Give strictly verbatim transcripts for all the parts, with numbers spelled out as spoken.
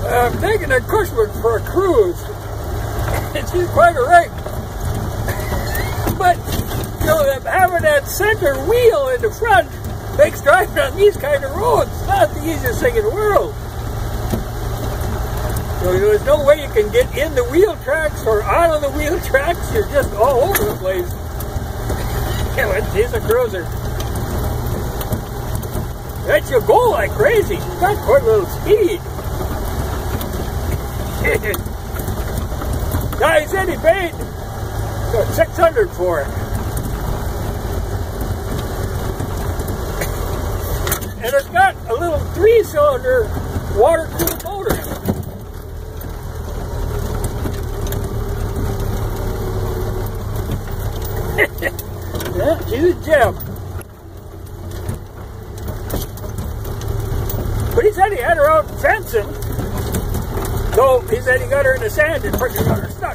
I'm taking a Cushman for a cruise. And she's quite a rig. But, you know, that having that center wheel in the front makes driving on these kind of roads not the easiest thing in the world. So there's no way you can get in the wheel tracks or out of the wheel tracks. You're just all over the place. Yeah, she's a cruiser. That she'll go like crazy. She's got quite a little speed. Guy said he paid six hundred for it. And it's got a little three-cylinder water-cooled motor in it. Yeah, she's a gem. But he said he had her out fencing. So he said he got her in the sand and pretty got her stuck.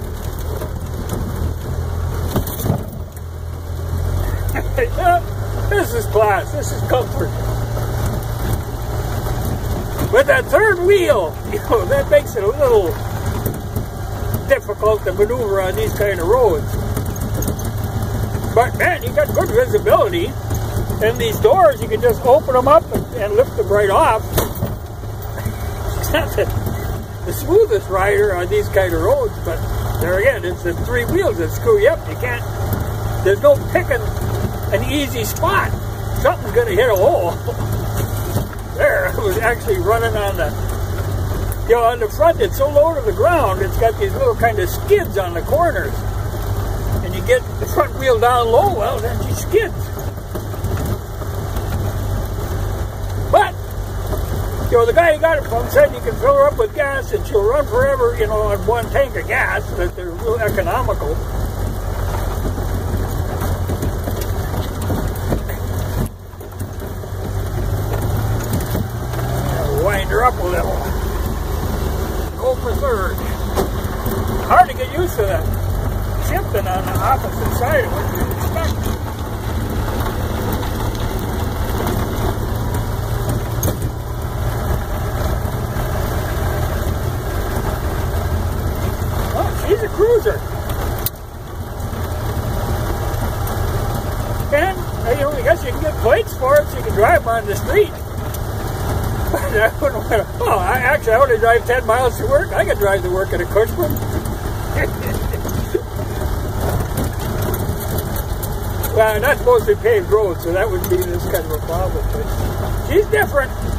Yeah, this is class. This is comfort. But that third wheel, you know, that makes it a little difficult to maneuver on these kind of roads. But man, you got good visibility. And these doors, you can just open them up and, and lift them right off. It's not the, the smoothest rider on these kind of roads, but there again, it's the three wheels that screw you up. You can't, there's no picking an easy spot. Something's going to hit a hole. There, I was actually running on the, you know, on the front, it's so low to the ground, it's got these little kind of skids on the corners. And you get the front wheel down low, well, then she skids. But, you know, the guy who got it from said you can fill her up with gas and she'll run forever, you know, on one tank of gas, that they're real economical. I'll wind her up a little. Go for third. Hard to get used to that shifting on the opposite side of what you expect. She's a cruiser. And, you know, I guess you can get plates for it so you can drive on the street. But I wouldn't want to, oh, I, actually, I want to drive ten miles to work. I could drive to work at a Cushman. Well, not supposed to be paved roads, so that would be this kind of a problem. But she's different.